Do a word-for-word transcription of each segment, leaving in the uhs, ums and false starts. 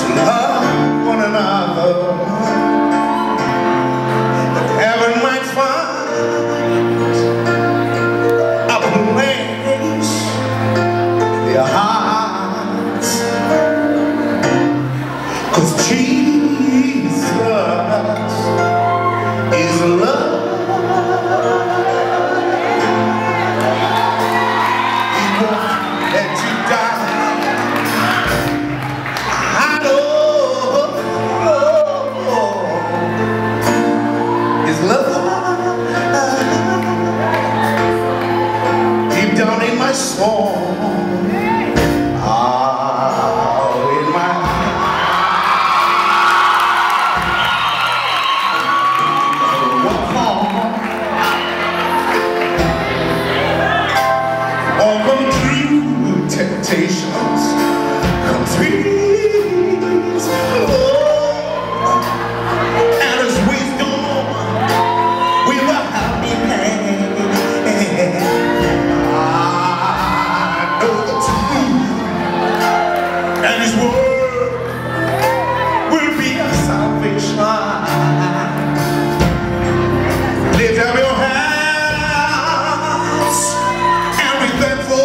to love one another, that heaven might find a place in their hearts, 'cause Jesus is love. He won't let you down. I know His love deep down in my soul. Temptations come peace, oh, and His wisdom we will have in hand. I know the truth, and His word will be a salvation. Lift up your hands and be thankful.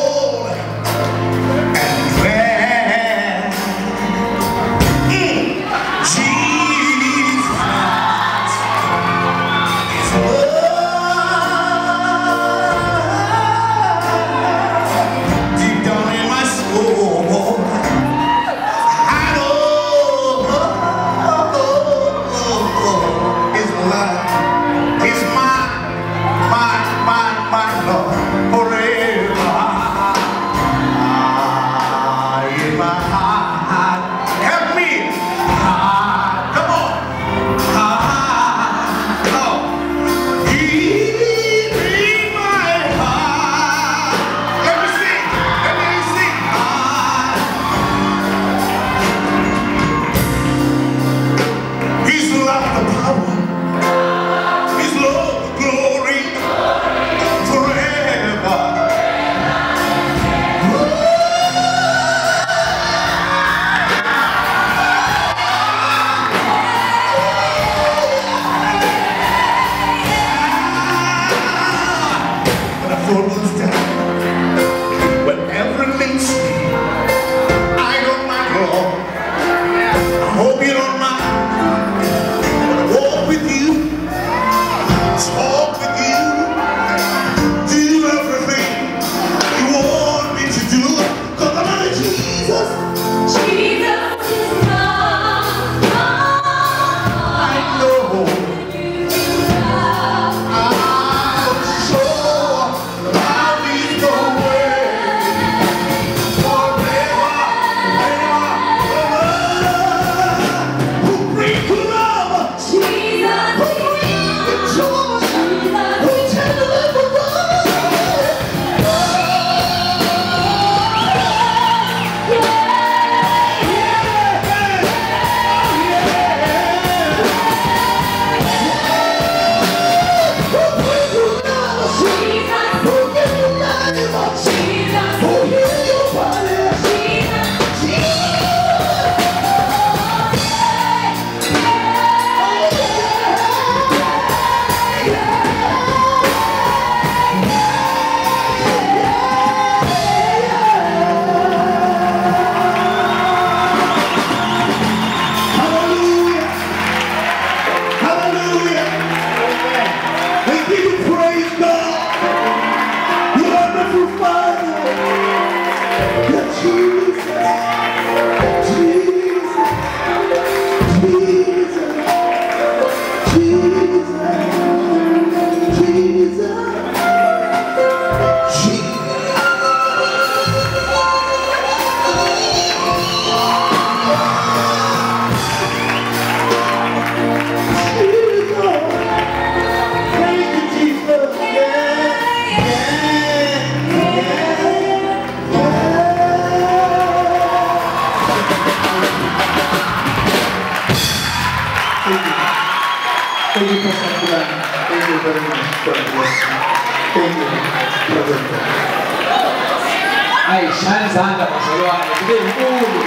Thank you, Pastor Shandu. Thank you very much. God bless you. Thank you, brother. Ay, shani zanda kwa sababu ni